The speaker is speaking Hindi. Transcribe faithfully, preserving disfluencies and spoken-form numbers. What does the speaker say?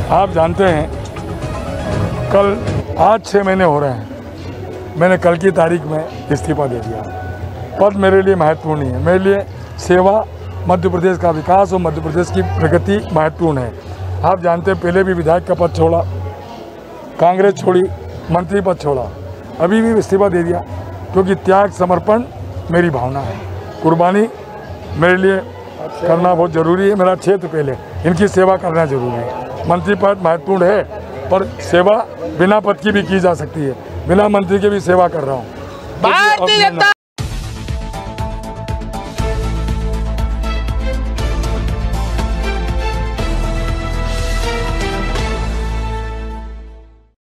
आप जानते हैं कल आज छः महीने हो रहे हैं मैंने कल की तारीख में इस्तीफा दे दिया। पद मेरे लिए महत्वपूर्ण नहीं है, मेरे लिए सेवा, मध्य प्रदेश का विकास और मध्य प्रदेश की प्रगति महत्वपूर्ण है। आप जानते हैं पहले भी विधायक का पद छोड़ा, कांग्रेस छोड़ी, मंत्री पद छोड़ा, अभी भी इस्तीफा दे दिया क्योंकि त्याग समर्पण मेरी भावना है। कुर्बानी मेरे लिए करना बहुत ज़रूरी है। मेरा क्षेत्र पहले, इनकी सेवा करना ज़रूरी है। मंत्री पद महत्वपूर्ण है पर सेवा बिना पद की भी की जा सकती है। बिना मंत्री के भी सेवा कर रहा हूँ।